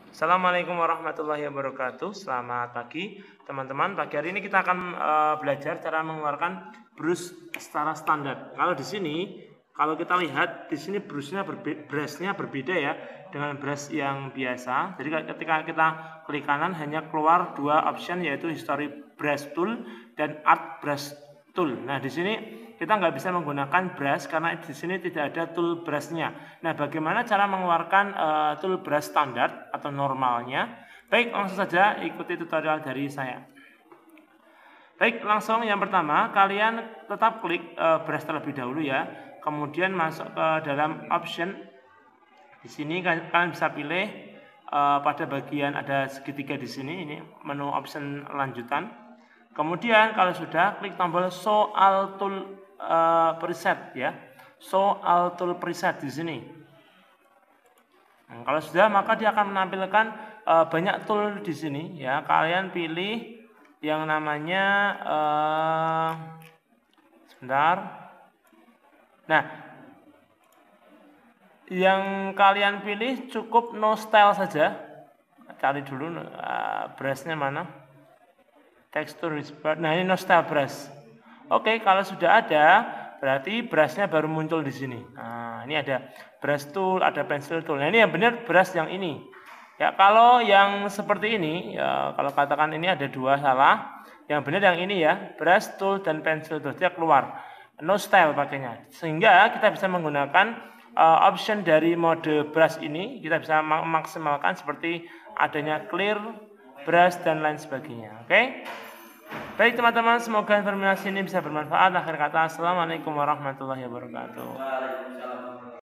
Assalamualaikum warahmatullahi wabarakatuh. Selamat pagi teman-teman. Pagi hari ini kita akan belajar cara mengeluarkan brush secara standar. Kalau di sini, kalau kita lihat di sini brushnya berbeda ya dengan brush yang biasa. Jadi ketika kita klik kanan hanya keluar dua option, yaitu history brush tool dan art brush tool. Nah di sini kita nggak bisa menggunakan brush karena di sini tidak ada tool brushnya. Nah, bagaimana cara mengeluarkan tool brush standar atau normalnya? Baik, langsung saja ikuti tutorial dari saya. Baik, langsung yang pertama, kalian tetap klik brush terlebih dahulu ya. Kemudian masuk ke dalam option. Di sini kalian bisa pilih pada bagian ada segitiga di sini, ini menu option lanjutan. Kemudian kalau sudah, klik tombol show all tool preset ya. Show all tool preset di sini. Nah, kalau sudah, maka dia akan menampilkan banyak tool di sini ya. Kalian pilih yang namanya sebentar. Nah, yang kalian pilih cukup no style saja. Cari dulu brushnya mana. Tekstur whisper. Nah, ini no style brush. Oke, kalau sudah ada, berarti brushnya baru muncul di sini. Nah, ini ada brush tool, ada pencil tool. Nah, ini yang benar brush yang ini. Ya, kalau yang seperti ini, ya, kalau katakan ini ada dua salah. Yang benar yang ini ya, brush tool dan pencil tool. Dia keluar. No style pakainya. Sehingga kita bisa menggunakan option dari mode brush ini. Kita bisa maksimalkan seperti adanya clear, brush, dan lain sebagainya. Oke? Baik teman-teman, semoga informasi ini bisa bermanfaat. Akhir kata, assalamualaikum warahmatullahi wabarakatuh.